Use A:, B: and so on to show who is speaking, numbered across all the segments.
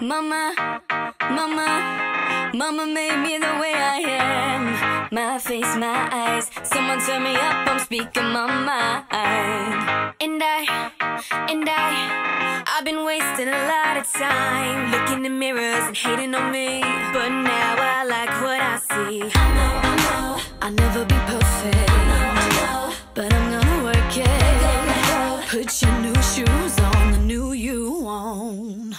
A: Mama, mama, mama made me the way I am. My face, my eyes, someone turn me up, I'm speaking my mind. And I've been wasting a lot of time looking in mirrors and hating on me, but now I like what I see. I know I'll never be perfect, I know, but I'm gonna work it. Put your new shoes on, the new you on.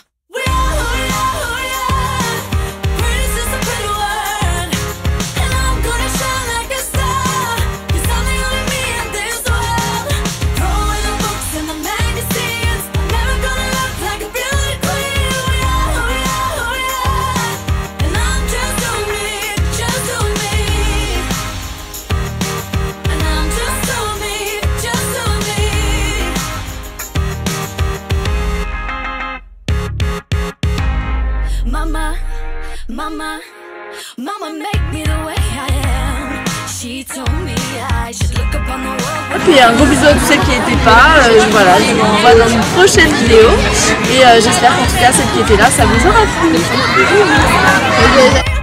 A: Mama make me the way I am. She told me I should look upon the world.
B: Puis un gros bisou à tous ceux qui n'étaient pas. Voilà, je vous revois dans une prochaine vidéo. Et j'espère qu'en tout cas, celles qui étaient là, ça vous aura plu.